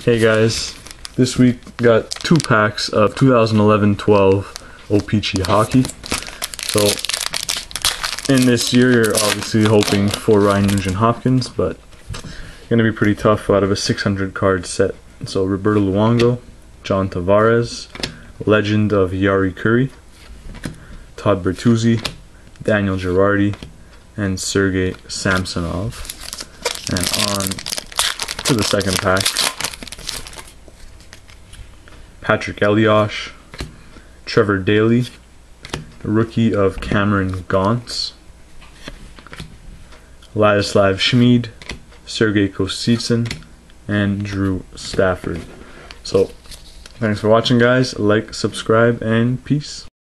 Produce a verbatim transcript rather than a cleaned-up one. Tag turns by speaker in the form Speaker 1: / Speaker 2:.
Speaker 1: Hey guys, this week got two packs of two thousand eleven twelve O-Pee-Chee hockey. So in this year you're obviously hoping for Ryan Nugent-Hopkins, but gonna be pretty tough out of a six hundred card set. So Roberto Luongo, John Tavares, Legend of Yari Curry, Todd Bertuzzi, Daniel Girardi, and Sergei Samsonov. And on to the second pack. Patrick Elias, Trevor Daley, rookie of Cameron Gaunce, Ladislav Schmid, Sergei Kositsyn, and Drew Stafford. So, thanks for watching guys. Like, subscribe, and peace.